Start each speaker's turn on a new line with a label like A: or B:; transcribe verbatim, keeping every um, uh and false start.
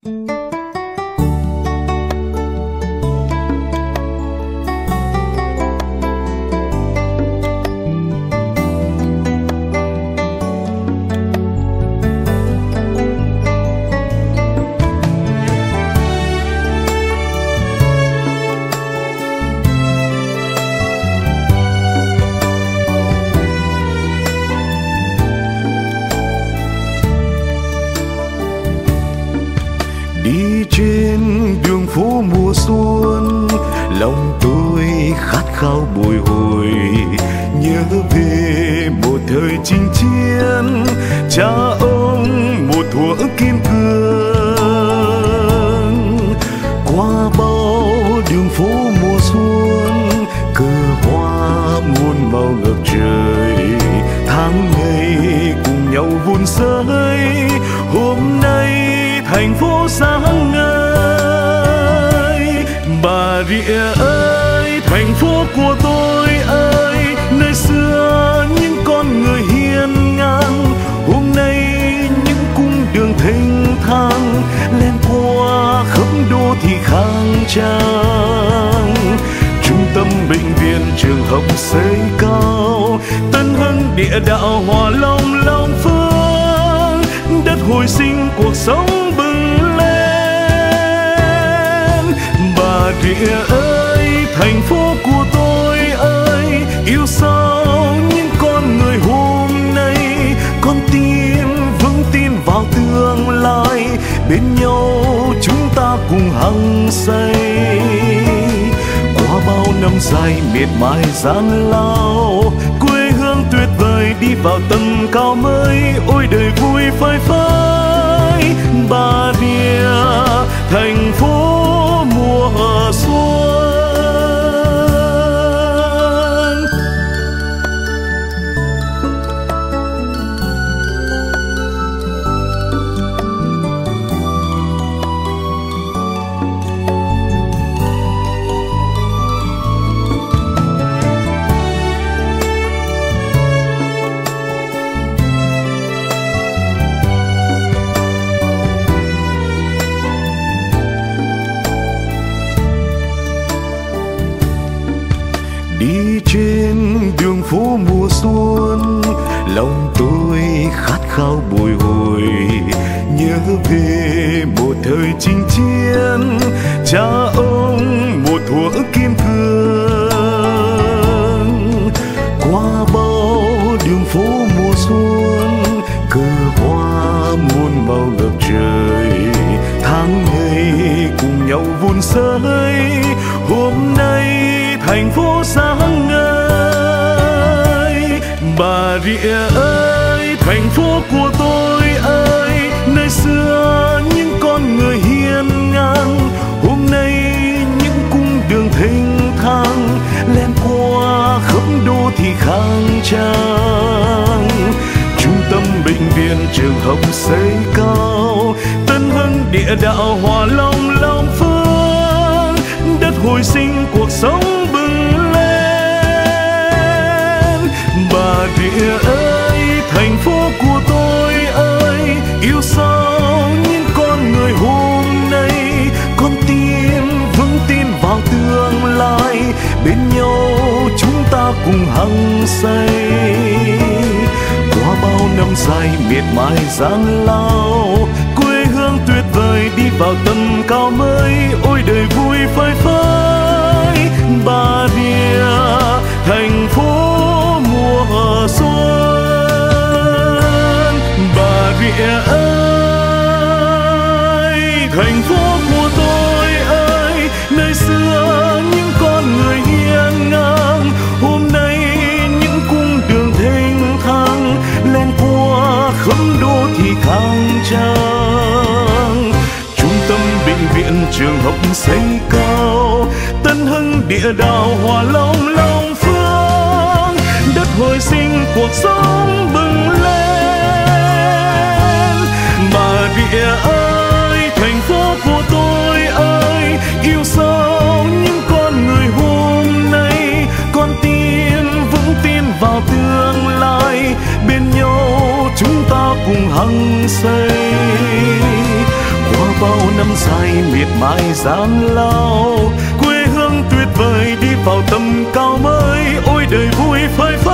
A: Đi trên đường phố mùa xuân, lòng tôi khát khao bồi hồi, nhớ về một thời chinh chiến, cha ông một thuở kiên cường. Qua bao đường phố mùa xuân, cờ hoa muôn màu ngập trời, tháng ngày cùng nhau vun sới. Hôm nay thành phố sáng ngời, Bà Rịa ơi, thành phố của tôi ơi, nơi xưa những con người hiên ngang, hôm nay những cung đường thênh thang, len qua khắp đô thị khang trang. Trung tâm bệnh viện trường học xây cao, Tân Hưng địa đạo Hòa Long Long Phương, đất hồi sinh cuộc sống bừng lên. Bà Rịa ơi, thành phố của tôi ơi, yêu sao những con người hôm nay, con tin vững tin vào tương lai, bên nhau chúng ta cùng hăng say. Qua bao năm dài miệt mài gian lao, quê hương tuyệt vời đi vào tầm cao mới, ôi đời vui phơi phới. Bà Rịa, thành phố mùa xuân. Đi trên đường phố mùa xuân, lòng tôi khát khao bồi hồi, nhớ về một thời chinh chiến, cha ông một thuở kiên cường. Qua bao đường phố mùa xuân, cờ hoa muôn màu ngập trời, tháng ngày cùng nhau vun sới. Hôm nay thành phố sáng ngời, Bà Rịa ơi, thành phố của tôi ơi, nơi xưa những con người hiên ngang, hôm nay những cung đường thênh thang, len qua khắp đô thị khang trang. Trung tâm bệnh viện trường học xây cao, Tân Hưng địa đạo Hòa Long Long Phương, đất hồi sinh cuộc sống bừng lên. Bà Rịa ơi, thành phố của tôi ơi, yêu sao những con người hôm nay, con tin vững tin vào tương lai, bên nhau chúng ta cùng hăng say. Qua bao năm dài miệt mài gian lao, quê hương tuyệt vời đi vào tầm cao mới, ôi đời vui phơi phới. Bà Rịa, thành phố mùa xuân. Bà Rịa ơi, thành phố của tôi ơi, nơi xưa những con người hiên ngang, hôm nay những cung đường thênh thang, len qua khắp đô thị khang trang. Trung tâm bệnh viện trường học xây cao, Tân Hưng địa đạo Hòa Long Long Phương, đất hồi sinh cuộc sống bừng lên. Bà Rịa ơi, thành phố của tôi ơi, yêu sao những con người hôm nay, con tin vững tin vào tương lai, bên nhau chúng ta cùng hăng say. Qua bao năm dài miệt mài gian lao, quê hương tuyệt vời đi vào tầm cao mới. Ôi đời vui phơi phới